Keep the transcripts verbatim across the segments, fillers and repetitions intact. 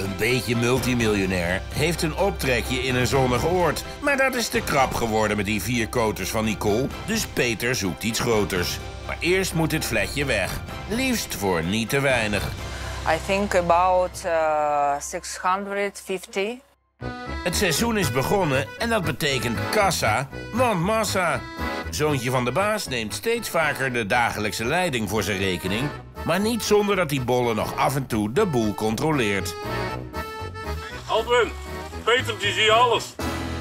Een beetje multimiljonair heeft een optrekje in een zonnig oord. Maar dat is te krap geworden met die vier koters van Nicole. Dus Peter zoekt iets groters. Maar eerst moet dit flatje weg. Liefst voor niet te weinig. I think about uh, zeshonderdvijftig. Het seizoen is begonnen en dat betekent kassa, want massa. Zoontje van de baas neemt steeds vaker de dagelijkse leiding voor zijn rekening. Maar niet zonder dat die bolle nog af en toe de boel controleert. Alwin, Petertje zie alles.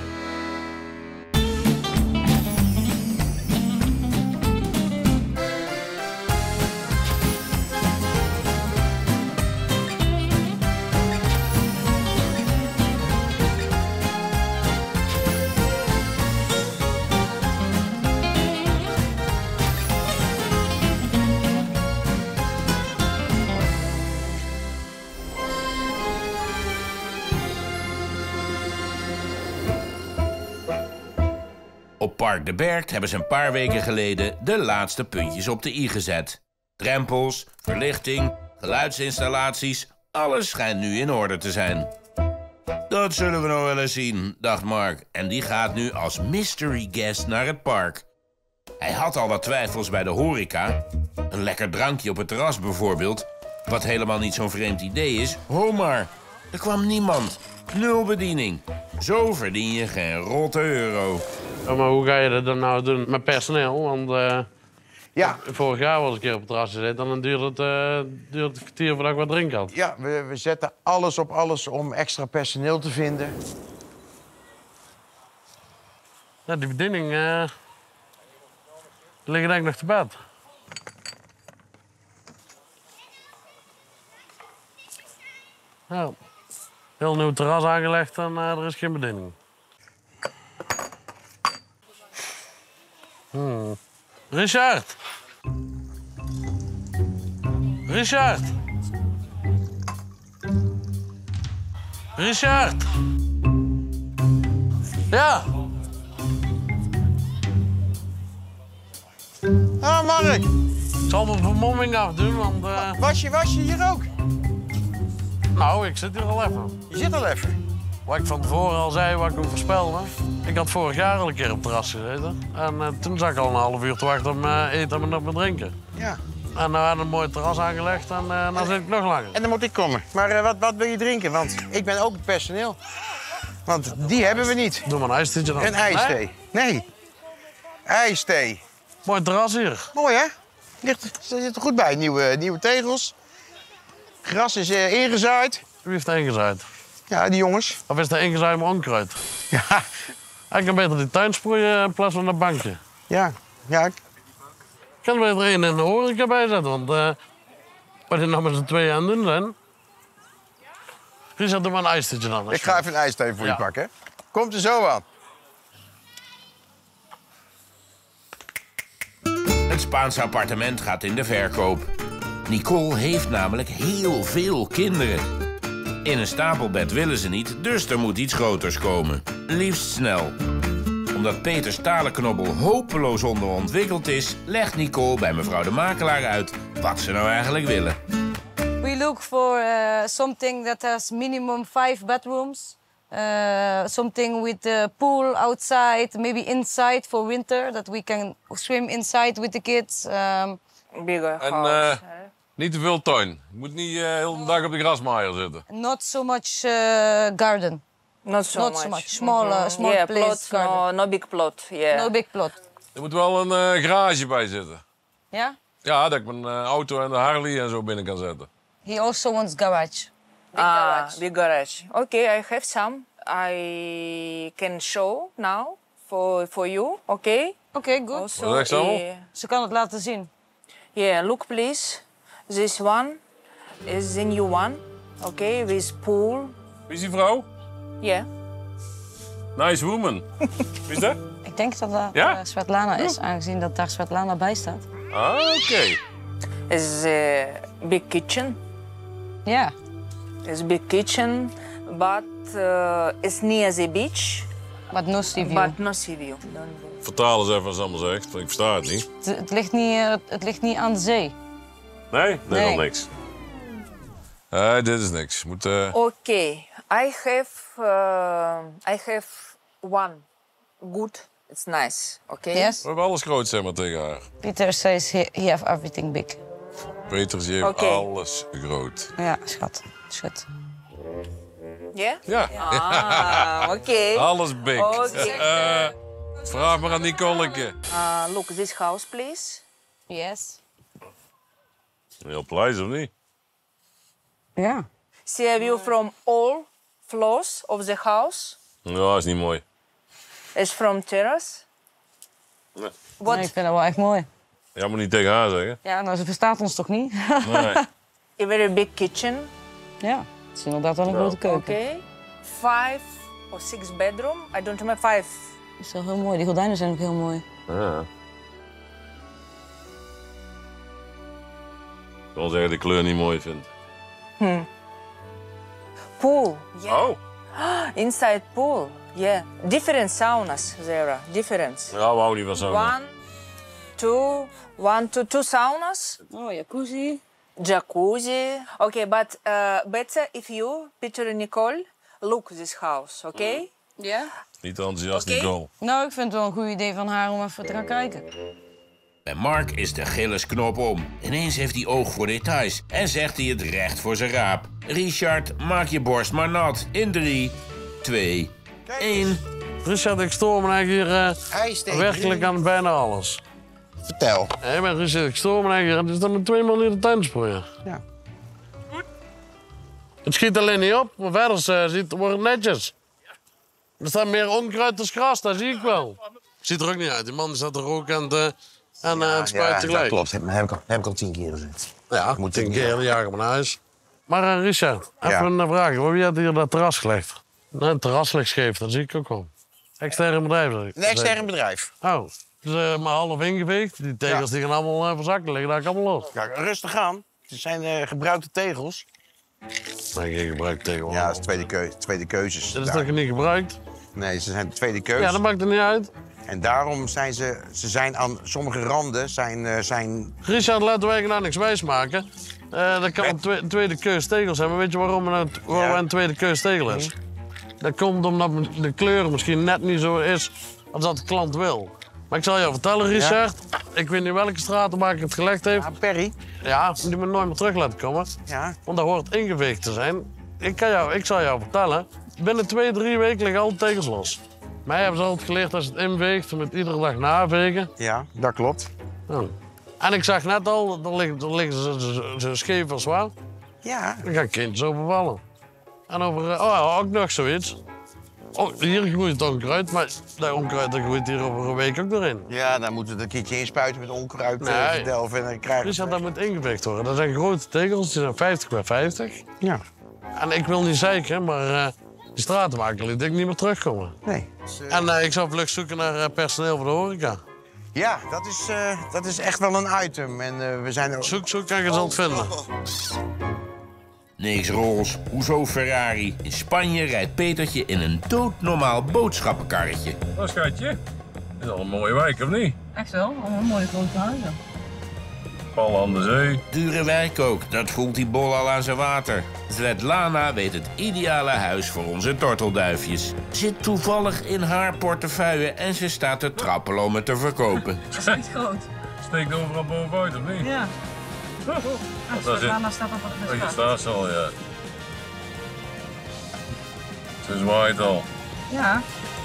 Op Park de Bergt hebben ze een paar weken geleden de laatste puntjes op de i gezet. Drempels, verlichting, geluidsinstallaties, alles schijnt nu in orde te zijn. Dat zullen we nog wel eens zien, dacht Mark. En die gaat nu als mystery guest naar het park. Hij had al wat twijfels bij de horeca. Een lekker drankje op het terras bijvoorbeeld. Wat helemaal niet zo'n vreemd idee is. Ho maar, er kwam niemand. Nul bediening. Zo verdien je geen rotte euro. Ja, maar hoe ga je dat dan nou doen met personeel? Want uh, ja. vorig jaar was ik een keer op het terras gezeten en dan duurde het, uh, duurde het kwartier voordat ik wat drinken had. Ja, we, we zetten alles op alles om extra personeel te vinden. Ja, die bediening uh, die liggen denk ik nog te bed. Ja. Heel nieuw terras aangelegd en uh, er is geen bediening. Hmm. Richard! Richard! Richard! Ja! Ah, Mark! Ik zal mijn vermomming afdoen, want... Uh... Was je, was je hier ook? Nou, ik zit hier al even. Je zit al even? Wat ik van tevoren al zei, wat ik ook voorspelde. Ik had vorig jaar al een keer op het terras gezeten. En uh, toen zat ik al een half uur te wachten op mijn eten en op mijn drinken. Ja. En nu hadden we een mooi terras aangelegd en uh, dan zit ik nog langer. En dan moet ik komen. Maar uh, wat, wat wil je drinken? Want ik ben ook het personeel. Want die hebben we niet. Doe maar een ijstheetje dan. Een ijsthee. Nee. nee. IJsthee. Mooi terras hier. Mooi, hè? Ligt, zit er goed bij. Nieuwe, nieuwe tegels. Gras is uh, ingezaaid. Wie heeft er ingezaaid? Ja, die jongens. Of is er ingezaaid met onkruid? Ja. Ik kan beter die tuin sproeien in plaats van een bankje. Ja, ja. Ik kan er beter één in de horeca bij zetten, want uh, wat die nou met z'n tweeën aan het doen zijn. Richard, doe maar een ijstheetje dan. Ik ga even een ijsthee voor ja. je pakken. Komt er zo aan. Het Spaanse appartement gaat in de verkoop. Nicole heeft namelijk heel veel kinderen. In een stapelbed willen ze niet, dus er moet iets groters komen. Liefst snel. Omdat Peters talenknobbel hopeloos onderontwikkeld is, legt Nicole bij mevrouw de makelaar uit wat ze nou eigenlijk willen. We look for uh, something that has minimum five bedrooms. Uh, something with a pool outside, maybe inside for winter, that we can swim inside with the kids. Um, Bigger En house. uh, niet te veel tuin. Je moet niet uh, heel de dag op de grasmaaier zitten. not so much uh, garden. Not so Not much. so much. Small, uh, Mhm. small yeah, place plot, no, garden. no big plot. Yeah. No big plot. Er moet wel een uh, garage bij zitten. Yeah? Ja, dat ik mijn uh, auto en de Harley en zo binnen kan zetten. He also wants garage. Big ah, garage. big garage. Okay, I have some. I can show now for for you. Okay. Okay, good. Also, Wat zeg je allemaal? eh, Ze kan het laten zien. yeah, look please. This one is the new one. Okay, with pool. Wie is die vrouw? Yeah. Nice woman. Wie is dat? Ik denk dat dat Ja? uh, Svetlana is, aangezien dat daar Svetlana bij staat. Ah, oké. Okay. Is a big kitchen. Ja. It's big kitchen, but uh, it's near the beach. But no sea view. But no sea view. Don't go. Vertaal eens even wat ze allemaal zegt, want ik versta het niet. Het, het, ligt niet, uh, het ligt niet aan de zee. Nee? Nee, Nee. nog niks. Nee, dit is niks. Moet, uh... Okay, I have uh, I have one good. It's nice. Okay. Yes. We hebben alles groot, zeg maar, tegen haar. Peter says he, he have everything big. Peter, ze heeft Oké. alles groot. Ja, schat. Schat. Yeah. Ja, Ah, okay. alles big. Okay. Eh, vraag maar aan Nicoleke. Uh, look, this house, please. Yes. Heel blij, of niet? Ja. See a view from all floors of the house. Ja, is niet mooi. It's from terrace. Nee. What? Nee, ik vind dat wel echt mooi. Ja, moet niet tegen haar zeggen. Ja, nou, ze verstaat ons toch niet? Nee. A very big kitchen. Ja, het is inderdaad wel een Ja. grote keuken. Okay. Five or six bedroom. I don't remember. Five. Dat is wel heel mooi. Die gordijnen zijn ook heel mooi. Ja. Ik wil zeggen dat ik de kleur niet mooi vind. Pool. Yeah. Oh. Inside pool. Yeah. Different saunas there. Different. Ja, we houden niet van sauna. One, two, one, two, two saunas. Oh, jacuzzi. Jacuzzi. Okay, but uh, better if you, Peter and Nicole, look this house, okay? Ja? Niet enthousiast, Oké. Nicole. Nou, ik vind het wel een goed idee van haar om even te gaan kijken. Bij Mark is de Gillisknop om. Ineens heeft hij oog voor details en zegt hij het recht voor zijn raap. Richard, maak je borst maar nat. In drie, twee, één. Richard, ik stoor me eigenlijk hier eh, IJsthee. werkelijk aan bijna alles. Vertel. Hé, maar Richard, ik stoor me eigenlijk hier. Het is dan met twee man in de tuin sproeien. Ja. Het schiet alleen niet op, maar verder uh, ziet, wordt het netjes. Er staat meer onkruid als gras, dat zie ik wel. Ziet er ook niet uit. Die man staat er ook aan het, uh, aan, uh, het spuit Ja, tegelijk. dat klopt. Dat heb ik al, heb ik al tien keer gezegd. Ja, Moet tien ik- keer de jager naar huis. Maar uh, Richard, even Ja. een vraag. Wie had hier dat terras gelegd? Nou, het terras ligt scheef, dat zie ik ook wel. Extern bedrijf. zeg ik. Een extern bedrijf. Oh, dus uh, maar half ingeveegd. Die tegels die gaan allemaal uh, verzakken, liggen daar allemaal los. Ja, rustig aan. Het zijn eh, gebruikte tegels. Nee, geen gebruik tegen. Ja, dat is tweede, keu tweede keuzes. Dat is Daar- toch niet gebruikt? Nee, ze zijn de tweede keuzes. Ja, dat maakt er niet uit. En daarom zijn ze, ze zijn aan sommige randen zijn, eh, zijn Richard, laten wij nou niks wijsmaken. Uh, dat kan een, twe- een tweede keus tegels hebben. Weet je waarom er een, waarom Ja. er een tweede keus tegel is? Dat komt omdat de kleur misschien net niet zo is als dat de klant wil. Maar ik zal jou vertellen, Richard. Ik weet niet welke stratenmaker het gelegd heeft. ja, Perry. Ja, die moet nooit meer terug laten komen. Ja. Want dat hoort ingeveegd te zijn. Ik, kan jou, ik zal jou vertellen, binnen twee, drie weken liggen alle tegels los. Mij hebben ze altijd geleerd als het inveegt, met iedere dag navegen. Ja, dat klopt. Ja. En ik zag net al, er liggen, er liggen ze, ze, ze scheef als waar. Ja. Dan gaan kindjes overvallen. En over, eh, oh, ook nog zoiets. Oh, hier groeit het onkruid, maar dat onkruid dat groeit hier over een week ook doorheen. Ja, dan moeten we het een keertje inspuiten met onkruid, Nee. eh, verdelven en dan krijgen Dus we dat moet ingeveegd worden. Dat zijn grote tegels, die zijn vijftig bij vijftig. Ja. En ik wil niet zeiken, maar uh, die stratenmaker liet ik niet meer terugkomen. Nee. En uh, ik zou vlug zoeken naar uh, personeel voor de horeca. Ja, dat is, uh, dat is echt wel een item. En uh, we zijn er... Zoek, zoek en je zult het vinden. Niks rols. Hoezo Ferrari? In Spanje rijdt Petertje in een doodnormaal boodschappenkarretje. Dat schatje. Is al een mooie wijk, of niet? Echt wel, allemaal mooie grote huizen. Pal aan de zee. Dure wijk ook, dat voelt die bol al aan zijn water. Svetlana weet het ideale huis voor onze tortelduifjes. Zit toevallig in haar portefeuille en ze staat te trappelen om het te verkopen. Echt groot. Steekt overal bovenuit, of niet? Ja. Dat is het. staat op Oh, je staat ze al, ja. Ze zwaait al. Ja.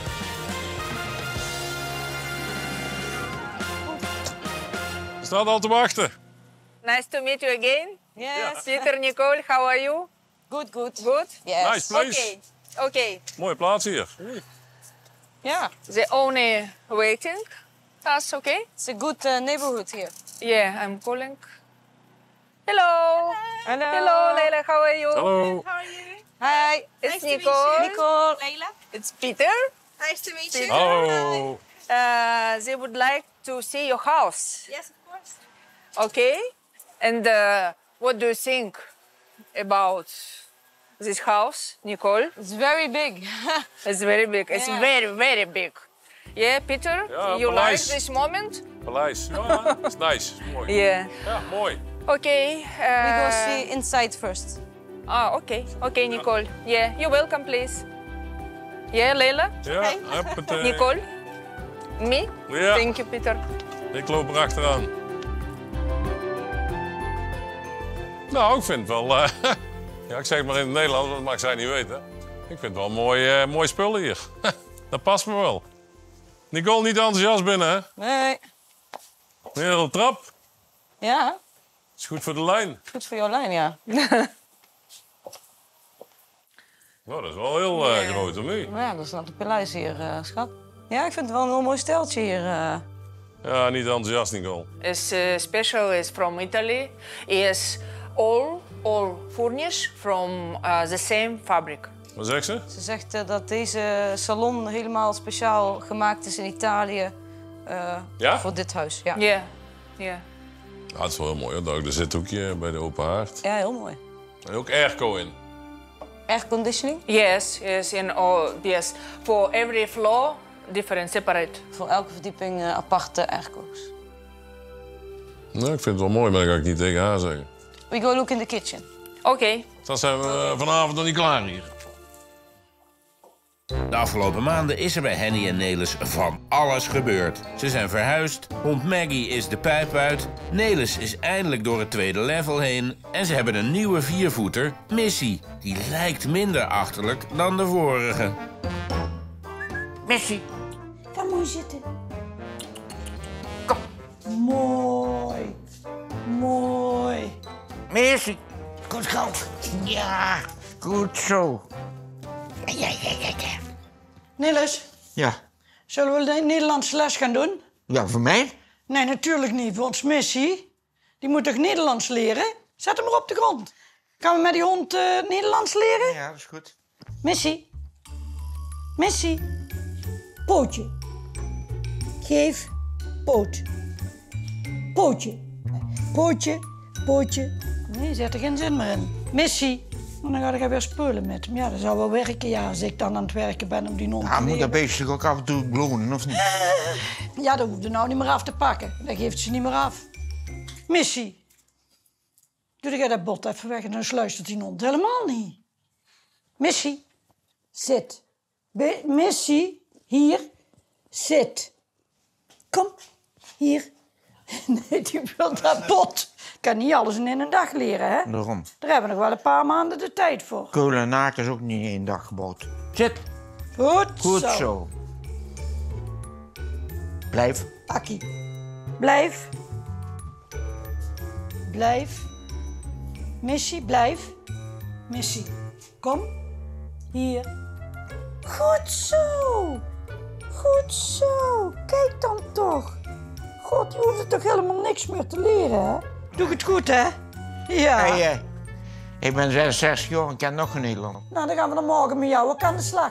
Ze staat al te wachten. Nice to meet you again. Yes. Peter, Nicole, how are you? Good, good. Good? Yes. Nice place. Okay. Okay. Mooie plaats hier. Yeah. The owner waiting. That's okay? It's a good uh, neighborhood here. Yeah, I'm calling. Hello. Hello. Hello, Leila, how are you? Hallo. Hi. It's Nicole. Nicole. Leila, It's Peter. nice to meet you. Hallo. Uh, they would like to see your house. Yes, of course. Okay? And uh, what do you think about this house, Nicole? It's very big. It's very big. It's Yeah. very, very big. Yeah, Peter, Ja, you paleis. like this moment? Paleis. Ja, is nice. Mooi. Yeah. Ja, mooi. Okay. We go Uh, see inside first. Ah, okay. Okay, Nicole. Yeah, you're welcome, please. Yeah, Leila? Ja, huppatee. Nicole? Me? Ja. Thank you, Peter. Ik loop er achteraan. Nou, ik vind het wel... Uh, ja, ik zeg het maar in het Nederlands, want dat mag zij niet weten. Ik vind het wel mooi, uh, mooi spul hier. Dat past me wel. Nicole, niet enthousiast binnen, hè? Nee. Weer een trap. Ja, Is goed voor de lijn. goed voor jouw lijn, ja. Nou, dat is wel heel uh, groot, hoor. Ja, dat is nog de paleis hier, uh, schat. Ja, ik vind het wel een heel mooi steltje hier. Uh. Ja, niet enthousiast, Nicole. Is uh, special is from Italy. Is all all furnished from uh, the same fabric. Wat zegt ze? Ze zegt uh, dat deze salon helemaal speciaal gemaakt is in Italië. Uh, Ja? Voor dit huis, ja. Yeah, yeah. Ja, het is wel heel mooi, hoor. Er zit ook hier bij de open haard. Ja, heel mooi. En ook airco in. Airconditioning? Yes, yes, in all yes. For every floor, different, separate. Voor elke verdieping uh, aparte airco's. Nou, ik vind het wel mooi, maar dat ga ik niet tegen haar zeggen. We go look in the kitchen. Okay. Dan zijn we uh, vanavond nog niet klaar hier. De afgelopen maanden is er bij Henny en Nelis van alles gebeurd. Ze zijn verhuisd, hond Maggie is de pijp uit, Nelis is eindelijk door het tweede level heen en ze hebben een nieuwe viervoeter, Missy. Die lijkt minder achterlijk dan de vorige. Missy, daar moet je zitten. Kom. Mooi. Mooi. Missy, goed zo. Ja, goed zo. Ja, ja, ja, ja. Niels, Ja. zullen we de Nederlandse les gaan doen? Ja, voor mij? Nee, natuurlijk niet. Want Missy, die moet toch Nederlands leren? Zet hem maar op de grond. Gaan we met die hond uh, Nederlands leren? Ja, dat is goed. Missy. Missy. Pootje. Geef poot. Pootje. Pootje, pootje. Nee, zet er geen zin meer in. Missy. En dan ga ik weer spullen met hem. Ja, dat zou wel werken, ja, als ik dan aan het werken ben om die hond te Ja, moet dat leren. beestje toch ook af en toe belonen, of niet? Ja, dat hoeft er nou niet meer af te pakken. Dat geeft ze niet meer af. Missy. Doe jij dat bot even weg en dan sluistert die hond helemaal niet. Missy. Zit. Be- Missy. Hier. Zit. Kom. Hier. Nee, die wil dat bot. Ik kan niet alles in een dag leren, hè? Daarom. Daar hebben we nog wel een paar maanden de tijd voor. Keulen en Naak is ook niet in één dag gebouwd. Zit. Goed, Goed zo. zo. Blijf. Akkie. Blijf. Blijf. Missy, blijf. Missy. Kom. Hier. Goed zo. Goed zo. Kijk dan toch. God, je hoeft er toch helemaal niks meer te leren, hè? Doe ik het goed, hè? Ja. Hey, eh, ik ben zesenzestig jaar en ken nog geen Nederlander. Nou, dan gaan we dan morgen met jou ook aan de slag.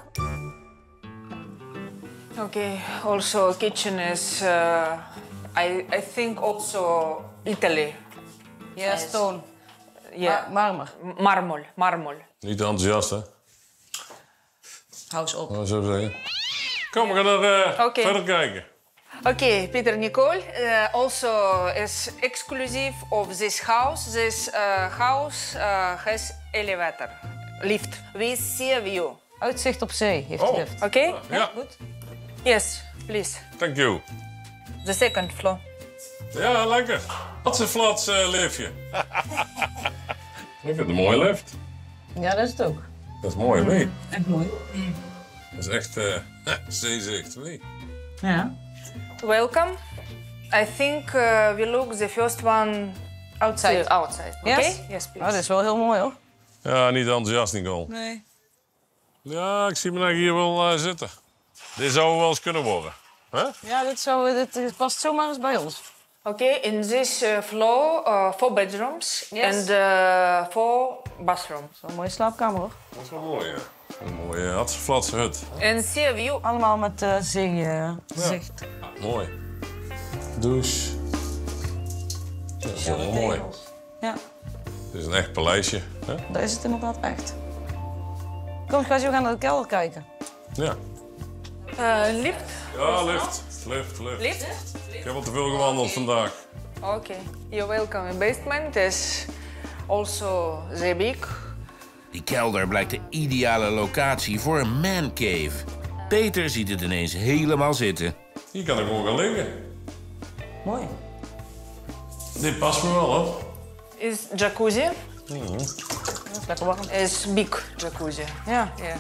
Okay. Also, kitchen is. Uh, I I think also Italy. Ja, stone. Yeah. Ma- marmer. Marmol, marmol. Niet enthousiast, hè? Hou eens op. Wat zou ik zeggen? Kom, we gaan er uh, Oké. verder kijken. Okay, Peter Nicole uh, also is exclusive of this house. This uh, house uh, has elevator, lift with sea view. Uitzicht op zee heeft Oh. de lift. Okay? Ja, Goed. Yes, please. thank you. The second floor. Ja, lekker. Wat een flats uh, liftje. Ik vind het een mooie lift. Ja, dat is het ook. Dat is mooi, nee? Echt mooi. Dat is echt uh, zeezicht, nee? Ja. Welcome. I think uh, we look the first one outside. Outside. Okay? Yes? Yes, Oh, please. dat is wel heel mooi, hoor. Ja, niet enthousiast, Nicole. Nee. Ja, ik zie me eigenlijk hier wel uh, zitten. Dit zou wel eens kunnen worden. Hè? Ja, dit, zou, dit, dit past zomaar eens bij ons. Okay, in this uh, floor, uh, four bedrooms Yes. and uh, four bathrooms. Zo'n mooie slaapkamer, hoor. Dat is wel mooi, ja. Een mooie Hatseflatse hut. And sea view. Allemaal met uh, zeezicht. Mooi. Douche. Dat is wel mooi. Ja, Het is een echt paleisje. Hè? dat is het inderdaad echt. Kom, ga zo gaan naar de kelder kijken. Ja. Uh, lift. Ja, lift. Lift, lift. Lift? Ik heb al te veel gewandeld vandaag. Okay, you're welcome. The basement is also the big Die kelder blijkt de ideale locatie voor een mancave. Peter ziet het ineens helemaal zitten. Hier kan ik gewoon gaan liggen. Mooi. Dit past me wel, hoor. Is jacuzzi. Dat is lekker warm. Is big jacuzzi. Ja. Yeah.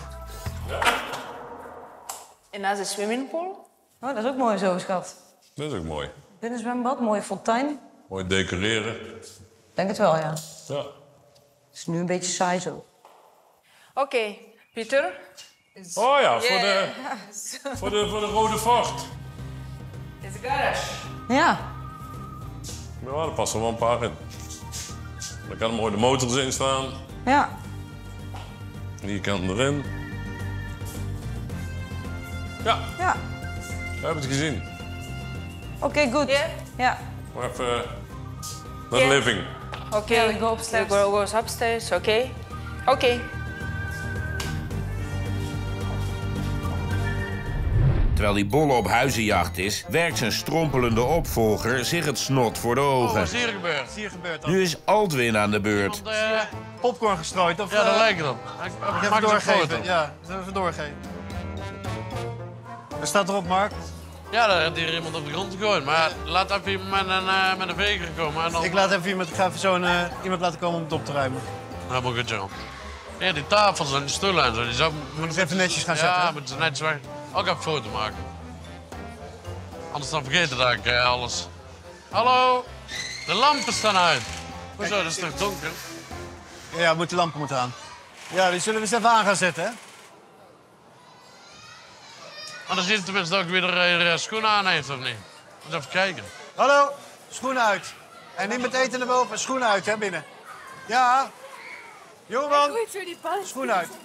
En naast de swimming pool. Oh, dat is ook mooi zo, schat. Dat is ook mooi. Binnenzwembad, mooie fontein. Mooi decoreren. Denk het wel, ja. Ja. Het is nu een beetje saai zo. Oké, okay. Pieter. Oh ja, voor, de, voor, de, voor de rode vacht. Is garage. Ja. Ja, daar passen wel een paar in. Dan kan er mooi de motors in staan. Ja. Die kan erin. Ja, Ja. we hebben het gezien. Oké, okay, goed. Yeah. Ja. Maar even uh, naar de Yeah. living. Oké, okay. we go upstairs. We go, goes upstairs, oké. Okay. Oké. Okay. Terwijl die Bolle op huizenjacht is, werkt zijn strompelende opvolger zich het snot voor de ogen. Wat is hier gebeurd? Wat is hier gebeurd dan? Nu is Aldwin aan de beurt. Want, uh, Popcorn gestrooid? Of, ja, dat uh, lijkt het op. Ik, Ik ik heb maak het een foto. doorgeven. Ja, dat even doorgeven. Wat staat erop, Mark? Ja, daar heeft hier iemand op de grond gegooid. Maar laat even iemand met een, uh, met een veger komen. En dan... Ik laat even iemand, ik ga even zo'n uh, iemand laten komen om het op te ruimen. Helemaal goed, John. Ja, die tafels en die stoelen en zo, die zou... Moet ik even netjes gaan ja, zetten? Ja, moeten ze netjes weg. Ook even een foto maken. Anders dan vergeten dat ik uh, alles... Hallo? De lampen staan uit. Hoezo, dat is toch donker? Ja, moet de lampen moeten aan. Ja, die zullen we eens even aan gaan zetten, hè? Maar dan zie je tenminste dat ik weer er uh, schoenen aan heeft, of niet? Eens even kijken. Hallo, schoenen uit. En niet met eten naar boven, schoenen uit, hè, binnen. Ja. Johan, schoenen uit.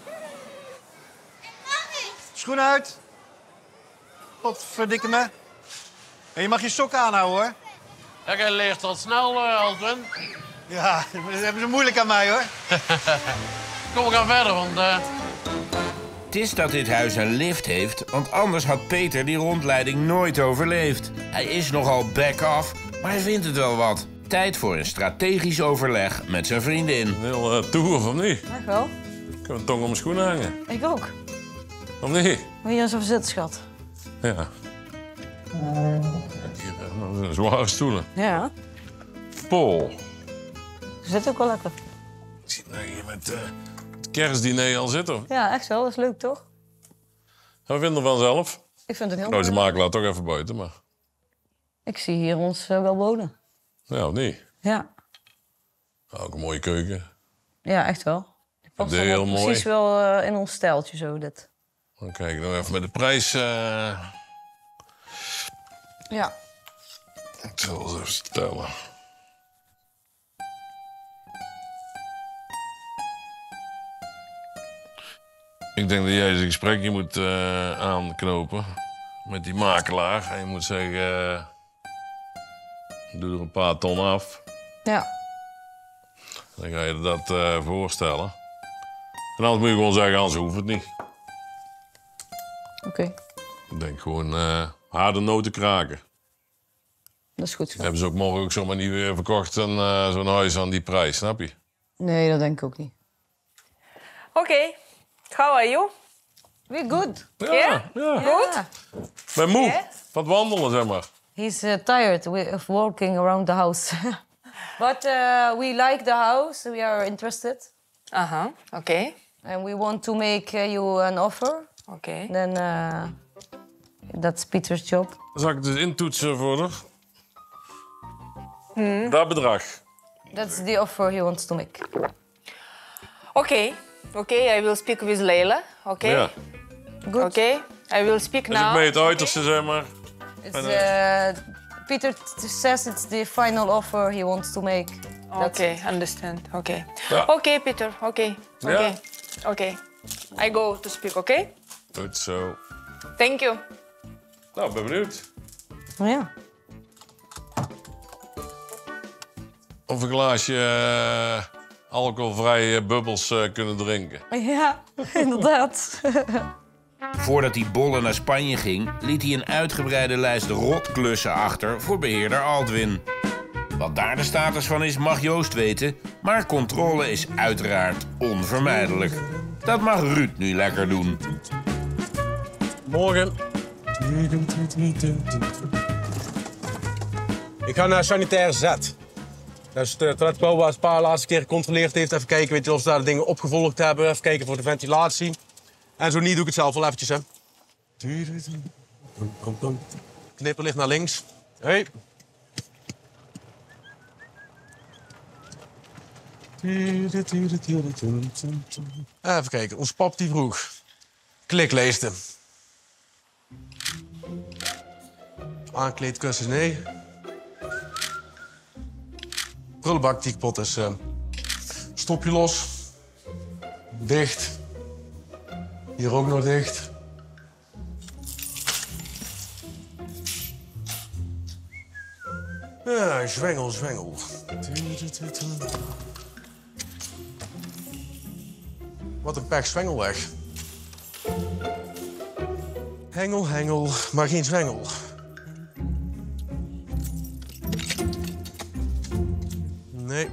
Schoenen uit. Potverdikke me. En je mag je sokken aanhouden, hoor. Ja, jij leert al snel, uh, Aldwin. Ja, dat hebben ze moeilijk aan mij, hoor. Kom, we gaan verder, want... Uh... Het is dat dit huis een lift heeft, want anders had Peter die rondleiding nooit overleefd. Hij is nogal back-off, maar hij vindt het wel wat. Tijd voor een strategisch overleg met zijn vriendin. Een heel uh, tour, of niet? Echt wel? Ik kan een tong om mijn schoenen hangen. Ik ook. Of niet? Wil je eens even zitten, schat? Ja. Kijk hier, uh, zware stoelen. Ja. Paul. Zit ook wel lekker. Ik zie nou hier met uh, het kerstdiner al zitten. Ja, echt wel. Dat is leuk, toch? Wat vinden we vanzelf? Ik vind het heel Nou, ze mooi. makelaar toch even buiten, maar... Ik zie hier ons uh, wel wonen. Ja, of niet? Ja. Ook een mooie keuken. Ja, echt wel. Die past Dat is wel heel mooi. precies wel uh, in ons stijltje zo, dit. Dan kijk ik nog even met de prijs. Uh... Ja. Ik zal eens even vertellen. Ik denk dat jij eens een gesprekje moet uh, aanknopen met die makelaar. En je moet zeggen, uh, doe er een paar ton af. Ja. Dan ga je dat uh, voorstellen. En anders moet je gewoon zeggen, anders hoeft het niet. Oké. Okay. Ik denk gewoon uh, harde noten kraken. Dat is goed. Dan hebben ze ook morgen ook zomaar niet weer verkocht en uh, zo'n huis aan die prijs, snap je? Nee, dat denk ik ook niet. Oké. Okay. How are you? We're good. Ja, Yeah? ja. Good? Yeah. Ik ben moe. Yeah? Van het wandelen, zeg maar. He's uh, tired of walking around the house. But uh, we like the house. We are interested. Uh-huh. Oké. Okay. And we want to make uh, you an offer. Oké. Okay. Then uh, that's Peter's job. Dan zal ik het dus intoetsen voor haar. Hmm. Dat bedrag. That's the offer he wants to make. Oké. Okay. Oké, okay, I will speak with Leila. Oké. Okay. Ja. Good. Oké. Okay. I will speak Dus now. ik mee het uiterste, zeg maar. It's, uh, Peter says it's the final offer he wants to make. Oké, okay, understand. Oké. Okay. Ja. Oké, okay, Peter. Oké. Okay. Oké. Okay. Ja. Oké. Okay. I go to speak, oké? Okay? Goed zo. Thank you. Nou, ben benieuwd. Ja. Of een glaasje uh, alcoholvrije bubbels uh, kunnen drinken. Ja, inderdaad. Voordat hij Bolle naar Spanje ging, liet hij een uitgebreide lijst rotklussen achter voor beheerder Aldwin. Wat daar de status van is, mag Joost weten, maar controle is uiteraard onvermijdelijk. Dat mag Ruud nu lekker doen. Morgen. Ik ga naar sanitair Z. Dat is het toiletgebouw waar het pa de laatste keer gecontroleerd heeft. Even kijken weet je, of ze daar de dingen opgevolgd hebben. Even kijken voor de ventilatie. En zo niet doe ik het zelf wel eventjes, hè. Knipper ligt naar links. Hey. Even kijken, ons pap die vroeg. Klikleesten. Aankleedkussens, nee. Prullenbak, tiekpot is uh, stopje los. Dicht. Hier ook nog dicht. Ja, zwengel, zwengel. Wat een pech zwengel weg. Hengel, hengel, maar geen zwengel. Nee.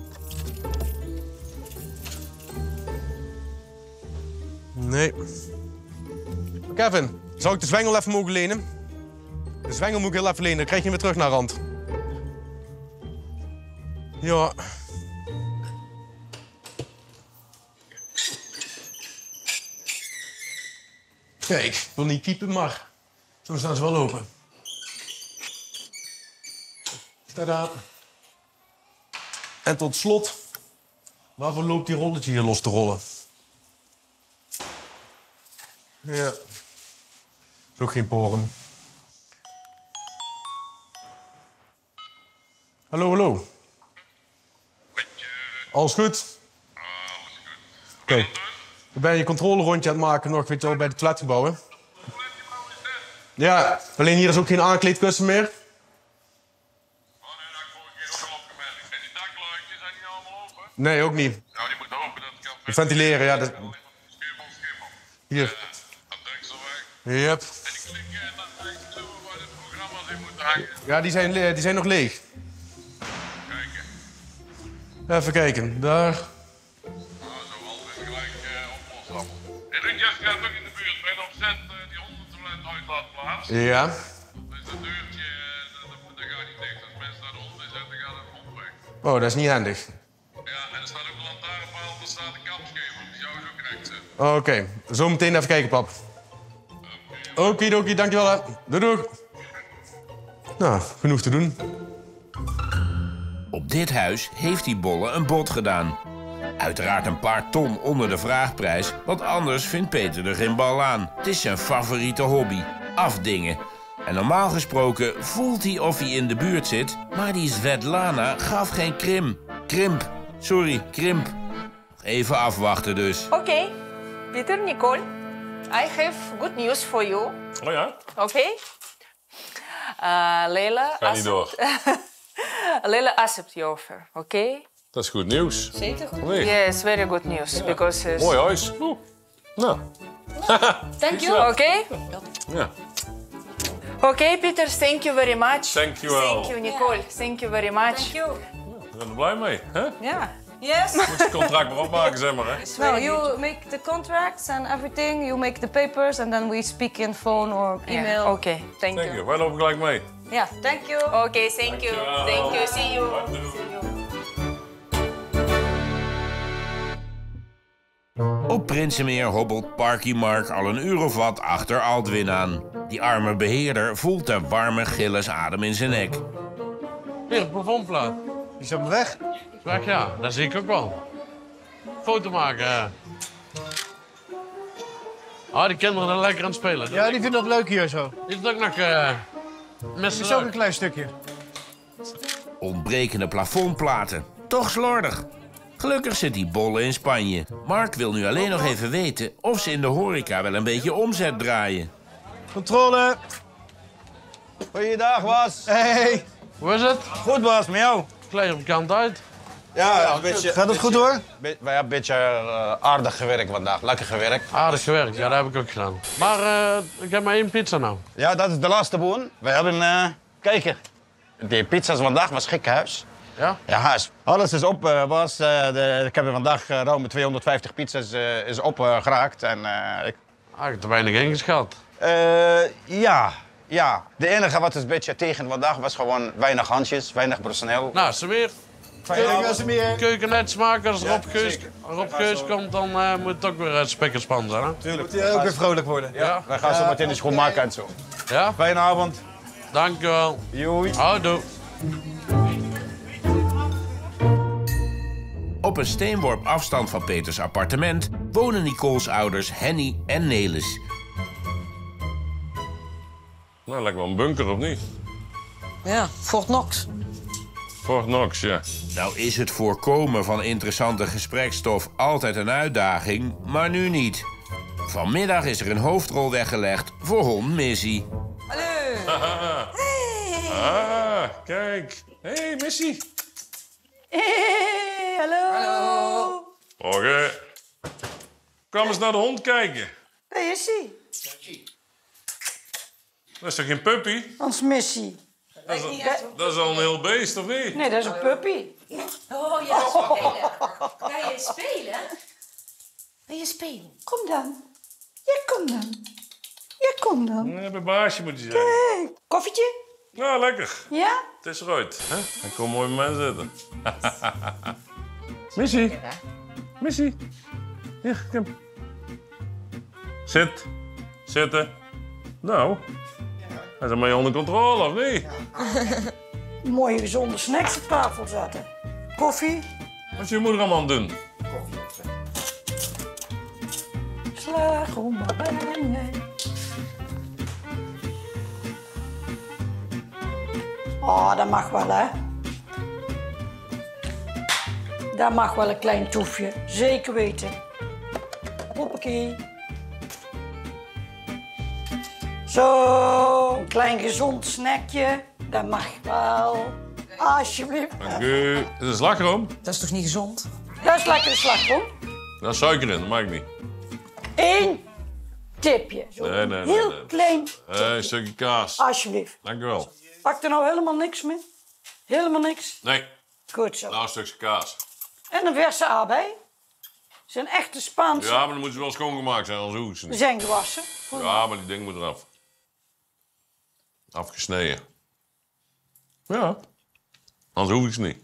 Nee. Kevin, zou ik de zwengel even mogen lenen? De zwengel moet ik heel even lenen, dan krijg je hem weer terug naar rand. Ja. Kijk, ik wil niet typen, maar zo staan ze wel open. Tadaa. En tot slot, waarvoor loopt die rolletje hier los te rollen? Ja. Is ook geen poren. Hallo, hallo. Alles goed? Oké. Okay. Dan ben je een controlerondje aan het maken nog, weet je wel, bij de toiletgebouwen. Ja, alleen hier is ook geen aankleedkussen meer. Nee, ook niet. Nou, die moet open. Dat kan ventileren, ja. Dat... Hier. Yep. En die klikken en dan eigenlijk waar de programma's in moeten hangen. Ja, die zijn, die zijn nog leeg. Kijken. Even kijken, daar. Nou, zo altijd gelijk uh, oplossen. En Rutjes gaat ook in de buurt bij de opzet uh, die hondentoilet uitlaatplaats. Ja. Dat is dat deurtje, uh, dat, dat gaat niet dicht. Als mensen daar de hond in zetten, gaat het hond weg. Oh, dat is niet handig. Oké, okay. Zo meteen even kijken, pap. Okidoki, dankjewel. Hè. Doei, doei. Nou, genoeg te doen. Op dit huis heeft die bolle een bod gedaan. Uiteraard een paar ton onder de vraagprijs, want anders vindt Peter er geen bal aan. Het is zijn favoriete hobby, afdingen. En normaal gesproken voelt hij of hij in de buurt zit, maar die Svetlana gaf geen krim. Krimp, sorry, krimp. Even afwachten dus. Oké. Okay. Peter, Nicole, I have good news for you. Oh ja? Oké. Okay. Uh, Leila... Ga niet door. Leila accept your offer, oké? Okay? Dat is goed nieuws. Zeker goed nieuws. Yes, very good news. Ja. Because it's... Mooi huis. Oeh. Nou. Thank you. Oké? Okay? Ja. Oké, okay, Peter, thank you very much. Thank you well. Thank you, Nicole. Yeah. Thank you very much. Thank you. Ja, we zijn er blij mee, hè? Ja. Yes. Moet je het contract maar opmaken, zeg maar, hè? No, you make the contracts and everything. You make the papers and then we speak in phone or email. Yeah. Oké, okay. thank, thank you. you. Wij lopen gelijk mee. Ja, yeah, thank you. Oké, okay, thank you. Thank you. See you. Op Prinsenmeer hobbelt Parky Mark al een uur of wat achter Aldwin aan. Die arme beheerder voelt de warme gillesadem in zijn nek. Hier, een plafondplaat. Die is op de weg. Weg, ja. Dat zie ik ook wel. Foto maken. Ah, die kinderen zijn lekker aan het spelen. Ja, die vinden het leuk hier zo. Is het ook nog... Uh, Dat is ook een klein stukje. Ontbrekende plafondplaten. Toch slordig. Gelukkig zit die bolle in Spanje. Mark wil nu alleen nog even weten of ze in de horeca wel een beetje omzet draaien. Controle. Goeiedag, Bas. Hey. Hoe is het? Goed, Bas, met jou? Klein op kant uit. Ja, ja een beetje, gaat het goed hoor? Wij hebben een beetje uh, aardig gewerkt vandaag, lekker gewerkt. Aardig gewerkt, ja, dat heb ik ook gedaan. Maar uh, ik heb maar één pizza nou. Ja, dat is de laatste boon. We hebben, uh, kijk, Die pizza's vandaag was gekhuis. Ja? Ja, is- alles is op. Uh, was, uh, de, ik heb er vandaag uh, ruim tweehonderdvijftig pizza's uh, is opgeraakt. Uh, en uh, ik... Ah, ik heb er weinig ingeschat. Uh, ja, ja. De enige wat een beetje tegen vandaag was gewoon weinig handjes, weinig personeel. Nou, Samir. Keukennetsmaker, als Rob Geus, Rob Geus komt, dan uh, moet het ook weer uh, spek en span zijn. Hè? Tuurlijk. Moet hij ook weer vrolijk worden. Ja, ja. Wij gaan zo meteen de schoon maken en zo. Ja? Fijne avond. Dank je wel. Joei. Houdoe. Op een steenworp afstand van Peters appartement wonen Nicole's ouders Henny en Nelis. Nou, lijkt wel een bunker, of niet? Ja, Fort Knox. Fort Knox, ja. Nou is het voorkomen van interessante gesprekstof altijd een uitdaging, maar nu niet. Vanmiddag is er een hoofdrol weggelegd voor hond Missy. Hallo. Hey. Ah, kijk. Hé, hey, Missy. Hey, hallo. Hallo. Morgen. Kom eens naar de hond kijken. Daar is hij. Dat is toch geen puppy? Ons missie. Dat is, al, dat is al een heel beest, of niet? Nee, dat is een puppy. Oh ja, spelen. Ga je spelen? Wil je spelen? Kom dan. Ja, kom dan. Ja, kom dan. Nee, bij baasje moet je zijn. Kijk. Koffietje? Nou, lekker. Ja? Het is eruit. Hè? En kom mooi met mij zitten. Missy. Missy. Hier, kom. Zit. Zitten. Nou. Hij is maar onder controle, of niet? Mooie gezonde snacks op tafel zetten. Koffie. Wat is je moeder allemaal aan het doen? Slagroom, maar ben jij. Oh, dat mag wel, hè? Dat mag wel een klein toefje. Zeker weten. Hoppakee. Zo, een klein gezond snackje. Dat mag wel. Alsjeblieft. Dank u. Is het slagroom? Dat is toch niet gezond? Dat is lekkere slagroom. Daar is suiker in, dat mag ik niet. Eén tipje. Zo Nee, nee, nee. heel nee. klein. Hey, een stukje kaas. Alsjeblieft. Dank u wel. Pak er nou helemaal niks mee? Helemaal niks? Nee, Goed zo. nou een stukje kaas. En een verse aardbei. Ze zijn echte Spaanse. Ja, maar dan moeten ze wel schoongemaakt zijn, anders hoef ik ze Ze niet. zijn gewassen. Ja, maar die ding moet eraf. Afgesneden. Ja. Anders hoef ik ze niet.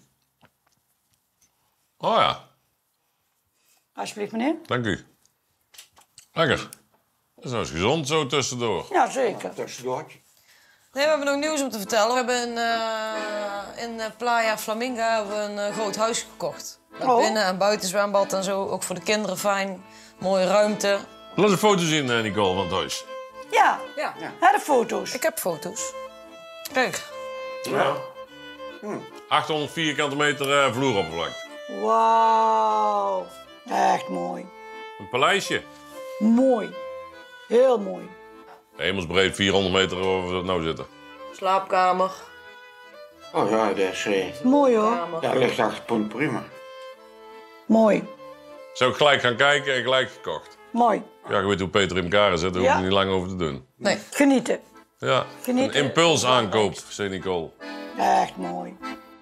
Oh ja, Alsjeblieft, meneer. dank u. Lekker. Dat is nou eens gezond zo tussendoor. Ja, zeker. Nee, we hebben nog nieuws om te vertellen. We hebben in, uh, in uh, Playa Flaminga hebben we een uh, groot huis gekocht. Met Oh. binnen- en buitenzwembad en zo. Ook voor de kinderen fijn. Mooie ruimte. Laat een foto zien, eh, Nicole, van het huis. Ja, Ja. hè, de foto's. Ik heb foto's. Kijk. Ja. achthonderd vierkante meter uh, vloeroppervlakte. Wauw. Echt mooi. Een paleisje. Mooi. Heel mooi. Hemelsbreed, vierhonderd meter waar we nou zitten. Slaapkamer. Oh ja, dat is... eh, Mooi hoor. dat ligt achter punt prima. Mooi. Zou ik gelijk gaan kijken en gelijk gekocht. Mooi. Ja, je weet hoe Peter in elkaar zit, daar hoef Ja. je niet lang over te doen. Nee. Genieten. Ja, Genieten. een impulsaankoop, zei Nicole. Echt mooi.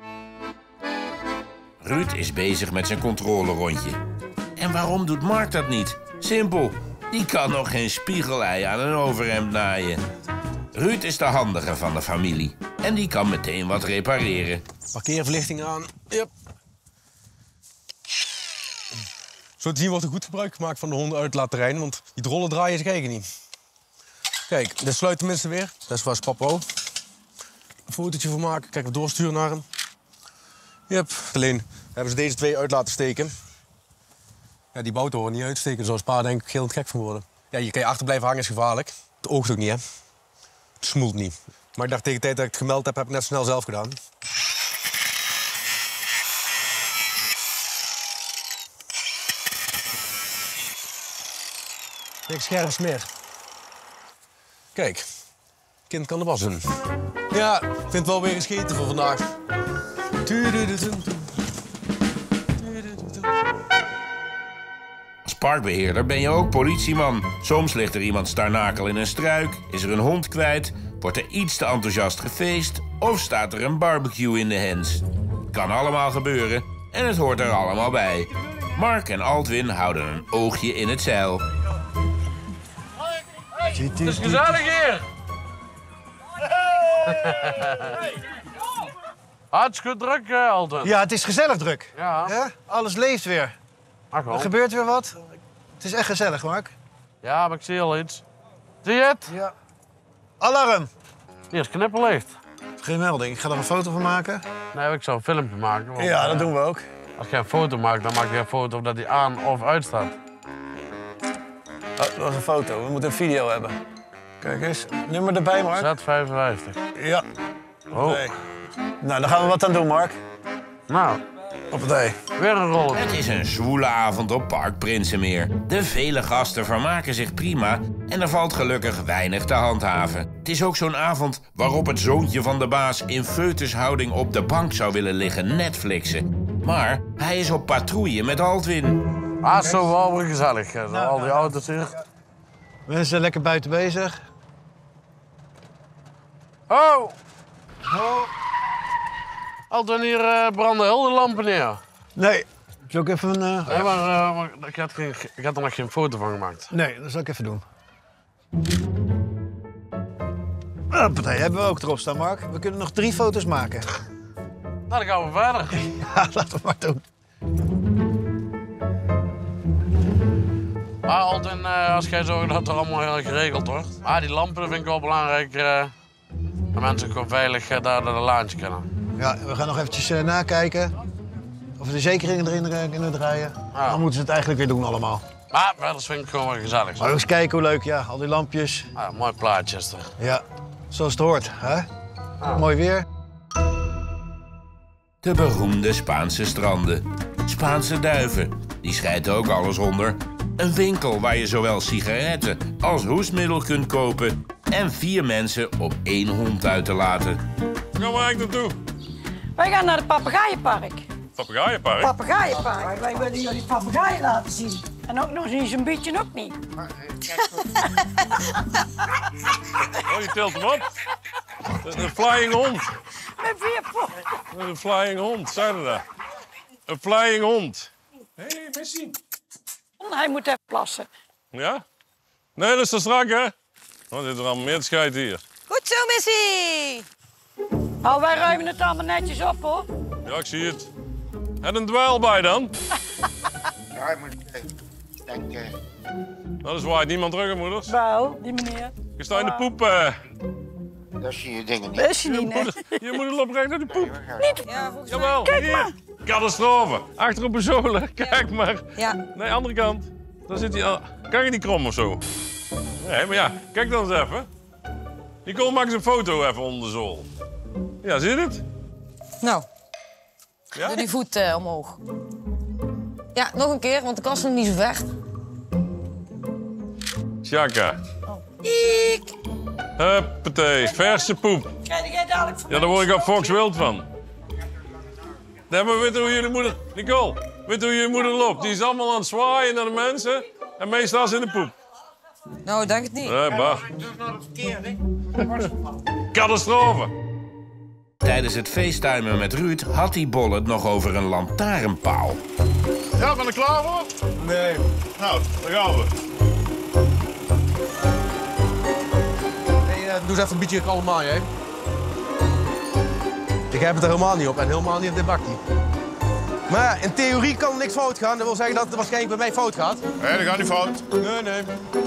Ruud is bezig met zijn controlerondje. En waarom doet Mark dat niet? Simpel. Die kan nog geen spiegelei aan een overhemd naaien. Ruud is de handige van de familie. En die kan meteen wat repareren. Parkeerverlichting aan. Yep. Zo te zien wordt er goed gebruik gemaakt van de hondenuitlaatterrein, want die drollen draaien zich eigenlijk niet. Kijk, dit sluit tenminste weer. Dat is was papa ook. Een fotootje voor maken, kijk, we doorsturen naar hem. Yep. Alleen hebben ze deze twee uit laten steken. Ja, die bouten horen niet uitsteken, zoals pa denk ik heel gek van worden. Ja, je kan je achter blijven hangen, is gevaarlijk. Het oogt ook niet, hè. Het smoelt niet. Maar ik dacht tegen de tijd dat ik het gemeld heb, heb ik net snel zelf gedaan. Niks scherps meer. Kijk, kind kan de was doen. Ja, ik vind het wel weer gescheten voor vandaag. Als parkbeheerder ben je ook politieman. Soms ligt er iemand starnakel in een struik, is er een hond kwijt, wordt er iets te enthousiast gefeest of staat er een barbecue in de hens. Kan allemaal gebeuren en het hoort er allemaal bij. Mark en Altwin houden een oogje in het zeil. Het is gezellig hier. Hartstikke druk, uh, Altwin. Ja, het is gezellig druk. Ja. Ja? Alles leeft weer. Ach, Er gebeurt weer wat. Het is echt gezellig, Mark. Ja, maar ik zie al iets. Zie je het? Ja. Alarm! Hier is knipperlicht. Geen melding. Ik ga er een foto van maken. Nee, ik zou een filmpje maken. Want, Ja, dat uh, doen we ook. Als je een foto maakt, dan maak je een foto dat hij aan of uit staat. Oh, dat was een foto. We moeten een video hebben. Kijk eens. Nummer erbij, Mark. Z vijfenvijftig. Ja. Oh. Nee. Nou, daar gaan we wat aan doen, Mark. Nou. Hoppatee. Weer een rol. Het is een zwoele avond op Park Prinsenmeer. De vele gasten vermaken zich prima en er valt gelukkig weinig te handhaven. Het is ook zo'n avond waarop het zoontje van de baas in foetushouding op de bank zou willen liggen Netflixen. Maar hij is op patrouille met Altwin. Ah, zo wel weer gezellig. Zo, al die auto's hier. Mensen lekker buiten bezig. Oh! Oh! Altwin, hier uh, branden heel de lampen neer. Nee. Heb je ook even een... Uh... Nee, maar, uh, maar ik, had geen, ik had er nog geen foto van gemaakt. Nee, dat zal ik even doen. Hoppatee, hebben we ook erop staan, Mark. We kunnen nog drie foto's maken. Nou, dan gaan we verder. Ja, laten we maar doen. Maar Altwin, uh, als jij zorgt dat het er allemaal heel geregeld wordt. Maar die lampen vind ik wel belangrijk. Uh, dat mensen gewoon veilig uh, daar naar de laantje kunnen. Ja, we gaan nog eventjes uh, nakijken of we de zekeringen erin uh, kunnen draaien. Ja. Dan moeten ze het eigenlijk weer doen allemaal. Maar verder vind ik het gewoon wel gezellig. Maar eens kijken hoe leuk, ja. Al die lampjes. Ah, mooi plaatje is er. Ja, zoals het hoort, hè? Ah. Mooi weer. De beroemde Spaanse stranden. Spaanse duiven. Die scheidt ook alles onder. Een winkel waar je zowel sigaretten als hoestmiddel kunt kopen. En vier mensen op één hond uit te laten. Waar gaan we eigenlijk naartoe? Wij gaan naar het papegaaienpark. Papegaaienpark? Papegaaienpark. Wij willen jullie papegaaien laten zien. En ook nog eens een beetje ook niet. Oh, je telt hem op. Een flying hond. Met vier poten. Een flying hond, zei je dat? Een flying hond. Hé, hey, Messi. Hij moet even plassen. Ja? Nee, dat is te strak, hè? Oh, dit is er allemaal meer te scheiden hier. Goed zo, Missy! Nou, wij ruimen het allemaal netjes op, hoor. Ja, ik zie het. En een dweil bij dan? Ja, ik moet denken. Nou, dat zwaait niemand terug, hè, moeders? Wel, die meneer. Je staat in de poep. Uh... Dat zie je dingen niet. Dat is je niet, nee. Je moet het oprecht naar de poep. Niet. Ja, volgens mij. Jawel, Kijk hier. maar. Catastrofe. Achter op een zolen. Kijk maar. Ja. Nee, andere kant. Daar zit hij al. Kan je die krom of zo? Nee, maar ja, kijk dan eens even. Nicole, maak eens een foto even onder de zool. Ja, zie je het? Nou, Ja? doe die voet uh, omhoog. Ja, nog een keer, want de kast is nog niet zo ver. Tjaka. Ik. Huppatee, verse poep. Krijg jij dadelijk van Ja, daar word ik op Fox wild van. Nee, maar weet je hoe jullie moeder... Nicole, weet je hoe jullie moeder loopt? Die is allemaal aan het zwaaien naar de mensen. En meestal is in de poep. Nou, ik denk het niet. Nee, bah. Catastrofe. Tijdens het facetimen met Ruud had die Bolle het nog over een lantaarnpaal. Ja, ben je klaar voor? Nee. Nou, daar gaan we. Hey, uh, doe eens even een beetje kalm aan, hè. Ik heb het er helemaal niet op en helemaal niet op dit bakje. Maar ja, in theorie kan er niks fout gaan. Dat wil zeggen dat het waarschijnlijk bij mij fout gaat. Nee, dat gaat niet fout. Nee, nee.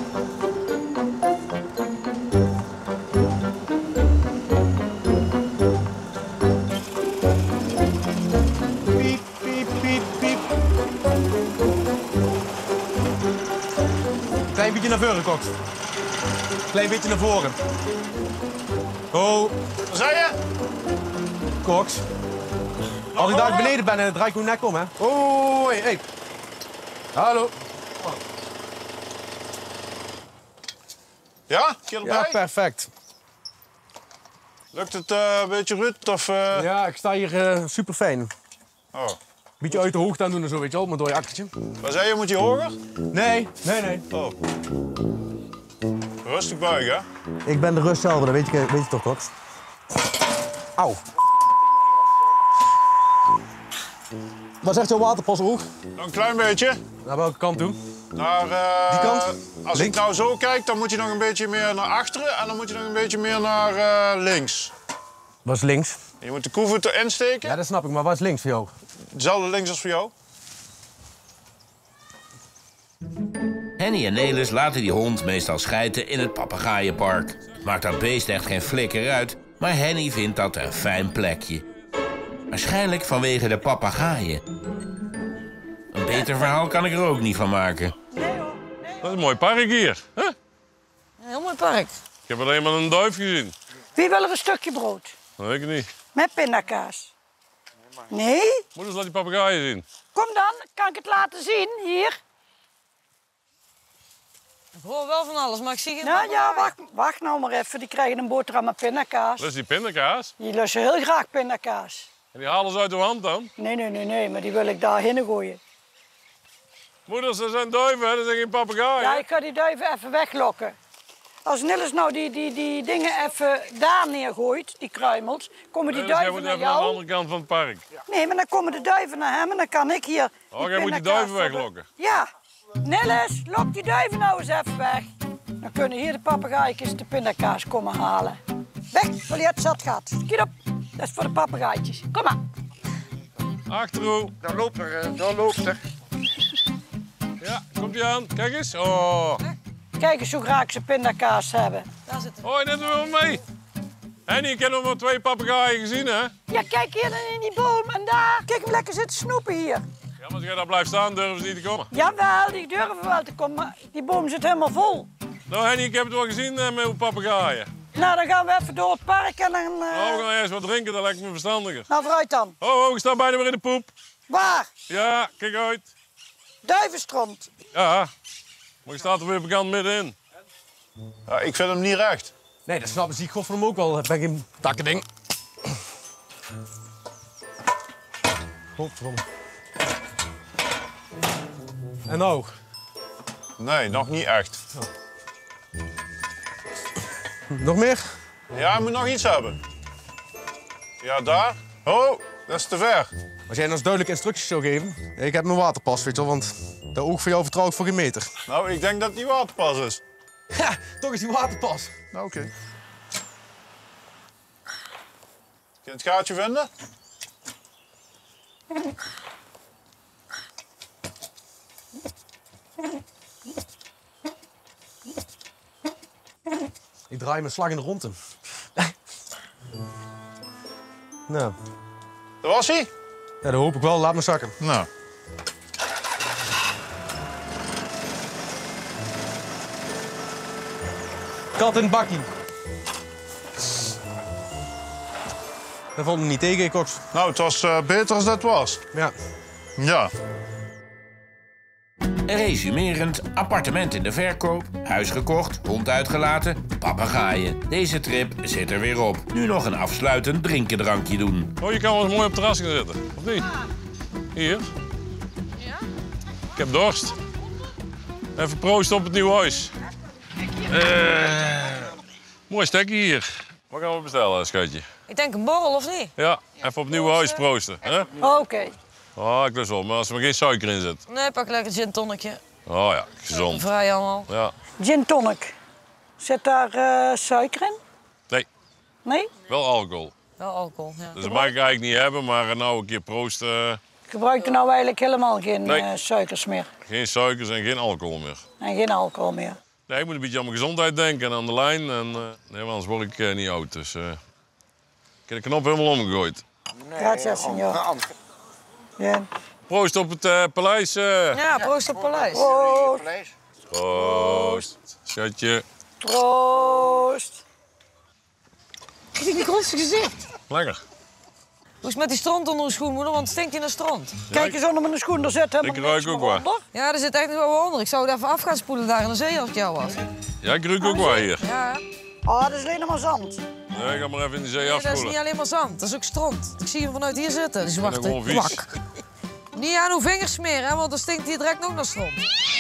Piep, piep, piep, piep. Klein beetje naar voren, Koks. Klein beetje naar voren. Oh. Wat zei je? Koks. Als ik daar beneden ben, dan draai ik mijn nek om, hè. Oh, hé, hey. Hallo. Ja? Keer erbij? Ja, perfect. Lukt het uh, een beetje, Ruud? Of, uh... Ja, ik sta hier uh, super fijn. Oh. Beetje uit de hoogte aan doen en zo, weet je wel, maar door je akkertje. Waar zei je, moet je hoger? Nee, nee, nee. Oh. Rustig buigen, hè? Ik ben de rust zelf, dat weet je, weet je toch, Cox? Auw. Wat zegt jouw waterpas, Oeg? Nog een klein beetje. Naar welke kant toe? Naar, uh, Die kant? Als Links? ik nou zo kijk, dan moet je nog een beetje meer naar achteren en dan moet je nog een beetje meer naar uh, links. Wat is links? Je moet de koevoet erin steken. Ja, dat snap ik, maar wat is links voor jou? Hetzelfde links als voor jou. Henny en Nelis laten die hond meestal schijten in het papegaaienpark. Maakt dat beest echt geen flikker uit, maar Henny vindt dat een fijn plekje. Waarschijnlijk vanwege de papegaaien. Een beter verhaal kan ik er ook niet van maken. Dat is een mooi park hier. Hè? Een heel mooi park. Ik heb alleen maar een duif gezien. Wie wil er een stukje brood? Dat weet ik niet. Met pindakaas. Nee? Moeders, laat die papegaaien zien. Kom dan, kan ik het laten zien? Hier. Ik hoor wel van alles, maar ik zie geen Nou ja, wacht, wacht nou maar even. Die krijgen een boterham met pindakaas. Dat is die pindakaas. Die lussen heel graag pindakaas. En die halen ze uit de hand dan? Nee, nee, nee, nee, maar die wil ik daarheen gooien. Moeders, dat zijn duiven, hè? Dat zijn geen papegaaien. Ja, ik ga die duiven even weglokken. Als Nils nou die, die, die dingen even daar neergooit, die kruimels, komen die Nee, dus jij duiven moet naar even naar de jou. andere kant van het park. Nee, maar dan komen de duiven naar hem en dan kan ik hier. Oh, jij moet die pindakaas duiven voor de- weglokken. Ja. Nils, lok die duiven nou eens even weg. Dan kunnen hier de papegaaitjes de pindakaas komen halen. Weg, wil je het zat gaat. Schiet op. Dat is voor de papegaaitjes. Kom maar. Achterhoe. Daar loopt er, uh, daar loopt er. Ja, komt ie aan. Kijk eens. Oh. Kijk eens hoe graag ze pindakaas hebben. Daar zit Oh, je neemt hem wel mee. Henny, ik heb nog maar twee papegaaien gezien, hè? Ja, kijk hier dan in die boom en daar. Kijk hem lekker zitten snoepen hier. Ja, maar als jij daar blijft staan, durven ze niet te komen. Jawel, die durven wel te komen, maar die boom zit helemaal vol. Nou, Henny, ik heb het wel gezien uh, met uw papegaaien. Nou, dan gaan we even door het park en dan... Uh... Nou, we gaan eerst wat drinken, dat lijkt me verstandiger. Nou, vooruit dan. Oh, oh, ik sta bijna weer in de poep. Waar? Ja, kijk uit. Duivenstront. Ja, maar je staat er weer bekend middenin. Ja, ik vind hem niet recht. Nee, dat snap ik. Zie ik God van hem ook wel. Ben ik een takkending. Godverdomme. En nou? Nee, nog niet echt. Nog meer? Ja, je moet nog iets hebben. Ja, daar. Oh, dat is te ver. Als jij ons duidelijke instructies zou geven. Ik heb mijn waterpas, weet je wel, want dat oog voor jou vertrouw ik voor geen meter. Nou, ik denk dat het die waterpas is. Ja, toch is die waterpas. Nou, oké. Okay. Kun je het gaatje vinden? Ik draai mijn slag in de ronde. Nou. Dat was hij? Ja, dat hoop ik wel. Laat me zakken. Nou. Kat in het bakkie. Dat vond ik niet tegen, Cox. Nou, het was uh, beter dan het was. Ja. Ja. Resumerend, appartement in de verkoop, huis gekocht, hond uitgelaten, papegaaien. Deze trip zit er weer op. Nu nog een afsluitend drinkendrankje doen. Oh, je kan wel eens mooi op het terras gaan zitten, of niet? Hier. Ja? Ik heb dorst. Even proosten op het nieuwe huis. Uh, mooi stekje hier. Wat gaan we bestellen, schatje? Ik denk een borrel, of niet? Ja, even op het nieuwe huis proosten. Hè? Oké. Okay. Oh, ik lust wel, maar als er maar geen suiker in zit. Nee, pak lekker gin tonickje. Oh ja, gezond. Vrij allemaal. Ja. Gin tonic. Zit daar uh, suiker in? Nee. Nee? Wel alcohol. Wel alcohol, ja. Dus dat mag ik eigenlijk niet hebben, maar nou een keer proosten. Uh... Gebruik er nou eigenlijk helemaal geen nee. uh, suikers meer? Geen suikers en geen alcohol meer. En geen alcohol meer? Nee, ik moet een beetje aan mijn gezondheid denken en aan de lijn. En, uh, nee, anders word ik uh, niet oud. Dus uh, ik heb de knop helemaal omgegooid. Nee, Grazie, signor. Ja. Proost op het uh, paleis. Uh. Ja, proost op het paleis. Proost. Proost. Schatje. Proost. Kijk die grootste gezicht. Lekker. Hoe is het met die stront onder de schoen, moeder? Want het stinkt je naar stront. Ja, Kijk eens onder mijn schoen, daar zit helemaal ik ruik ook wel. Ja, er zit echt nog wel onder. Ik zou het even af gaan spoelen daar in de zee als ik jou was. Ja, ik ruik ook wel hier. Ja. Oh, dat is alleen maar zand. Nee, ga maar even in de zee nee, afspoelen. dat is niet alleen maar zand, dat is ook stront. Ik zie hem vanuit hier zitten, die zwarte gewoon kwak. Niet aan uw vingers smeren, hè, want dan stinkt hij direct nog naar stront.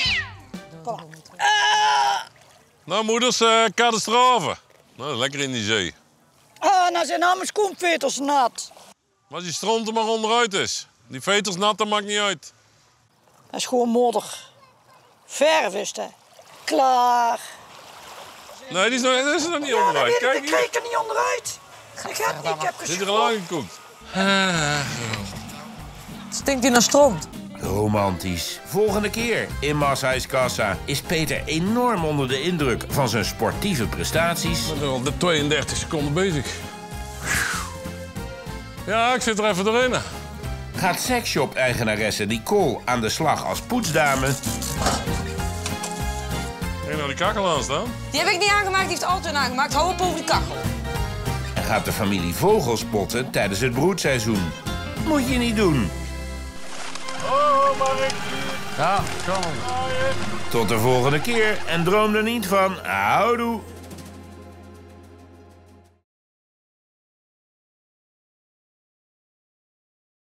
Nou, moeders, uh, catastrofe. Nou, lekker in die zee. Ah, nou zijn al mijn schoenveters nat. Maar als die stront er maar onderuit is. Die veters nat, dat maakt niet uit. Dat is gewoon modder. Verf is dat. Klaar. Nee, die is, nog, die is er nog niet Ja, onderuit. dat weet ik, Kijk dat krijg ik er niet onderuit. Ik heb, ik heb Zit er al aangekookt? Stinkt hij naar stront? Romantisch. Volgende keer in Maashuiskassa is Peter enorm onder de indruk van zijn sportieve prestaties. Ik ben al de tweeëndertig seconden bezig. Ja, ik zit er even doorheen. Gaat seksshop-eigenaresse Nicole aan de slag als poetsdame. Heb je nou die kachel aanstaan? Die heb ik niet aangemaakt, die heeft Alton aangemaakt. Hou op over die kachel. En gaat de familie vogels spotten tijdens het broedseizoen. Moet je niet doen. Oh, Mark. Ja, kom. Tot de volgende keer en droom er niet van houdoe.